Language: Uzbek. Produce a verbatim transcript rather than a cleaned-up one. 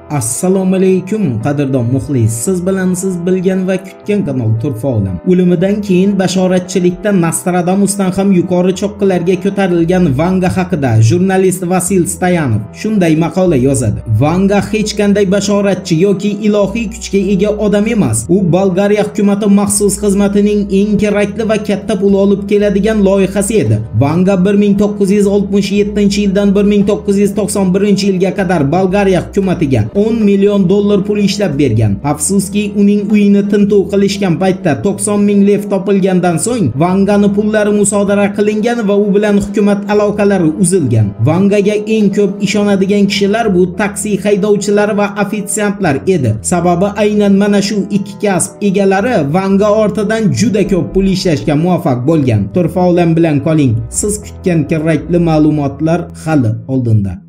Assalomu alaykum qadrdon muxlis. Siz bilan siz bilgan va kutgan kanal Turfa olam. O'limidan keyin bashoratchilikda Nostradamusdan ham yuqori cho'qqilarga ko'tarilgan Vanga haqida jurnalist Vasil Stoyanov shunday maqola yozadi. Vanga hech qanday bashoratchi yoki ilohiy kuchga ega odam emas. U Bolgariya hukumati maxsus xizmatining eng kerakli va katta pul olib keladigan loyihasi edi. Vanga bir ming to'qqiz yuz oltmish yettinchi yildan bir ming to'qqiz yuz to'qson birinchi yilga qadar Bolgariya hukumatiga o'n million dollar pul ishlab bergan. Afsuski, uning uyini tintuv qilishgan paytda to'qson ming lev topilgandan so'ng Vangani pullari musodara qilingan va u bilan hukumat aloqalari uzilgan. Vangaga eng ko'p ishonadigan kishilar bu taksi haydovchilari va ofitsiantlar edi. Sababi aynan mana shu ikki kasb egalari Vanga ortidan juda ko'p pul ishlashga muvaffaq bo'lgan. Turfa olam bilan qoling. Siz kutgan kerakli ma'lumotlar hali oldinda.